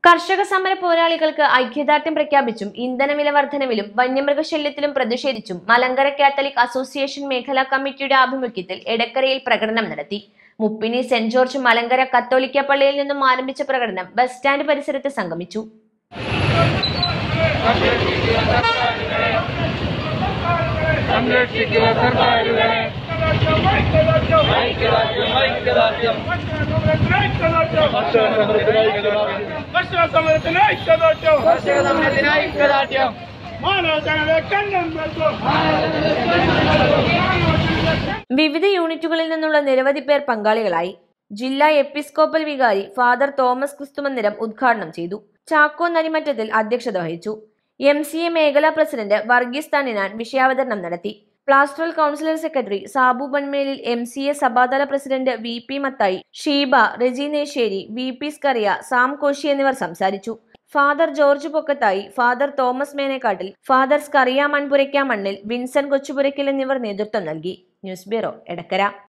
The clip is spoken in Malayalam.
കർഷക സമര പോരാളികൾക്ക് ഐക്യദാർഢ്യം പ്രഖ്യാപിച്ചും ഇന്ധനവില വർധനവിലും വന്യമൃഗശല്യത്തിലും പ്രതിഷേധിച്ചും മലങ്കര കാത്തലിക് അസോസിയേഷൻ മേഖലാ കമ്മിറ്റിയുടെ ആഭിമുഖ്യത്തിൽ എടക്കരയിൽ പ്രകടനം നടത്തി. മുപ്പിനി സെന്റ് ജോർജ് മലങ്കര കത്തോലിക്ക പള്ളിയിൽ നിന്നും ആരംഭിച്ച പ്രകടനം ബസ് സ്റ്റാൻഡ് പരിസരത്ത് സംഗമിച്ചു. വിവിധ യൂണിറ്റുകളിൽ നിന്നുള്ള നിരവധി പേർ പങ്കാളികളായി. ജില്ലാ എപ്പിസ്കോപ്പൽ വികാരി ഫാദർ തോമസ് ക്രിസ്തുമന്ദിരം ഉദ്ഘാടനം ചെയ്തു. ചാക്കോ നരിമറ്റത്തിൽ അധ്യക്ഷത വഹിച്ചു. MCA മേഖലാ പ്രസിഡന്റ് വർഗീസ് തണ്ണിനാൻ വിഷയാവതരണം നടത്തി. Pastoral councillor secretary Sabu Bunmelil, MCA സഭാതല president VP Mathai, Sheeba, Reji Nesseri, VP Skaria, Sam Koshy എന്നിവർ സംസാരിച്ചു. Father George Pokkathayi, father Thomas Menekkattil, father Skaria Manpurakkamannil, Vincent Kochupurakkal എന്നിവർ നേതൃത്വം നൽകി. News bureau, Edakkara.